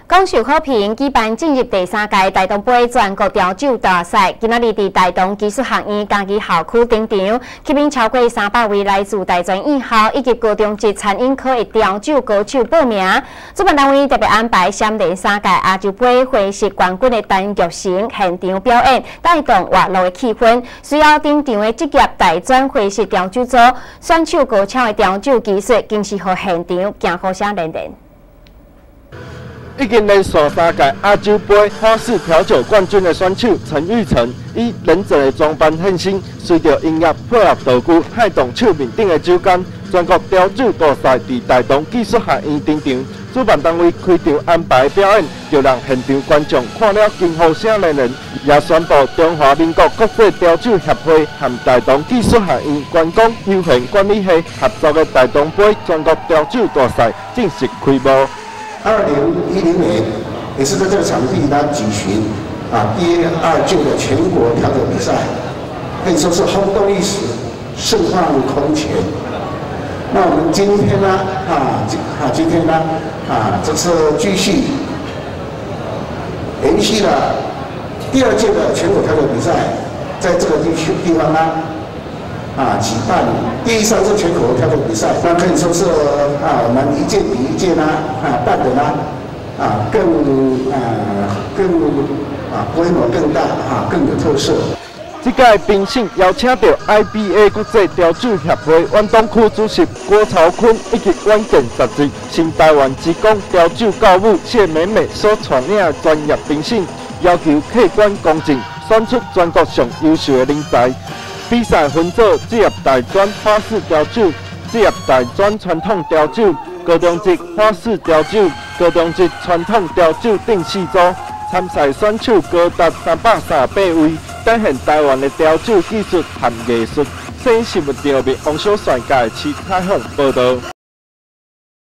广受好评举办进入第3届台东杯全国调酒大赛，今仔日伫台东技术学院家己校区登场，吸引超过300位来自大专院校以及高中级餐饮科的调酒高手报名。主办单位特别安排闪电3届亚洲杯会师冠军的陈玉成现场表演，带动活络的气氛。需要登场的职业大专会师调酒组，选手高超的调酒技术，更是互现场惊呼声连连。 已经连续3届亚洲杯花式调酒冠军的选手陈玉成，以忍者的装扮现身，随着音乐配合道具，撼动手面顶的酒矸。全国调酒大赛伫台东技术学院登场，主办单位开场安排表演，就让现场观众看了惊呼声连连，也宣布中华民国国际调酒协会和台东技术学院观光休闲管理系合作的台东杯全国调酒大赛正式开幕。 2010年也是在这个场地呢举行第2届的全国调酒比赛，可以说是轰动一时，盛况空前。那我们今天呢这次继续延续了第2届的全国调酒比赛，在这个地方呢举办第3次全国调酒比赛，那可以说是我们一届比一届呢办的呢规模更大更有特色。 这届评审邀请到 IBA 国际调酒协会远东区主席郭朝坤以及远见杂志新台湾之光调酒教母谢美美所带领的专业评审，要求客观公正，选出全国上优秀的人才。 比赛分做职业大专花式调酒、职业大专传统调酒、高中级花式调酒、高中级传统调酒等4组。参赛选手高达338位，展现台湾的调酒技术和艺术。新闻台王小帅介市采访报道。